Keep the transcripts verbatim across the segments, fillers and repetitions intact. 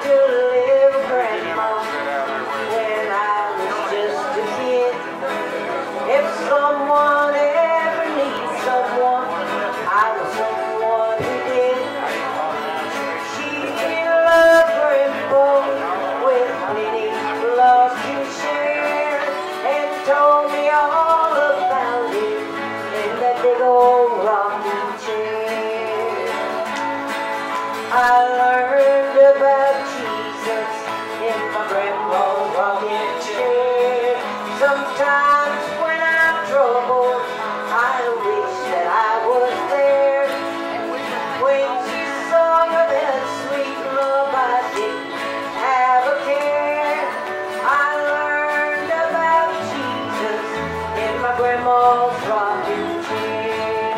to live with Grandma when I was just a kid. If someone ever needs someone, I was someone who did. She loved Grandpa with plenty of love to share, and told me all about it in that big old rocking chair. I learned about Jesus in my grandma's rocking chair. Sometimes when I'm troubled, I wish that I was there. When she sung that sweet love, I didn't have a care. I learned about Jesus in my grandma's rocking chair.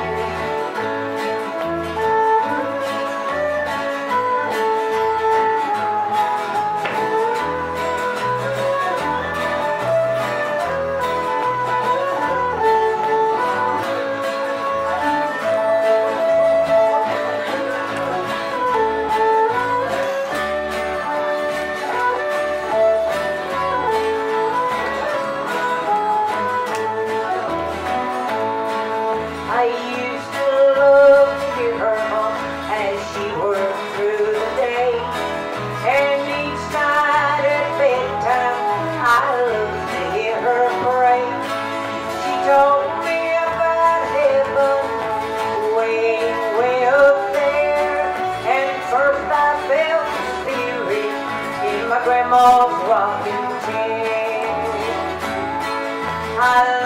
I used to love to hear her hum as she worked through the day, and each night at bedtime I loved to hear her pray. She told me about heaven way, way up there, and first I felt the spirit in my grandma's rocking chair. I